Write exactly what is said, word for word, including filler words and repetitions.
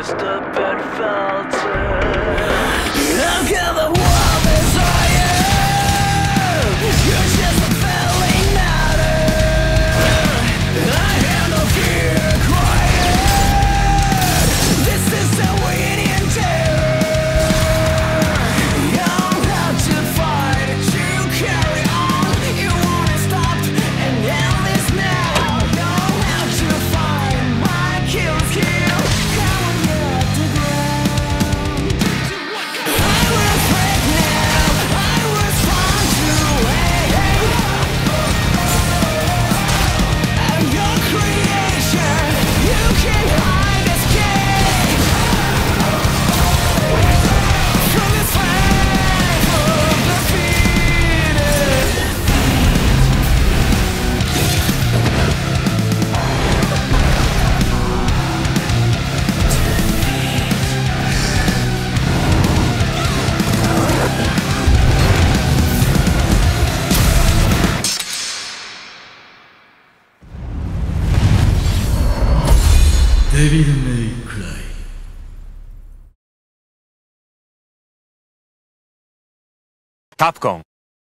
just a bad filter. Look at the world desire. You're just a failing matter. I have no fear crying. This is a winning terror. You don't have to fight it, you carry on. You wanna stop and end this now. You don't have to fight my kills kill. Come on, get the ground. I will break now. I will try to wait. I'm your creation. You can't hide, escape from this fight of defeated. Devil May Cry. タプコン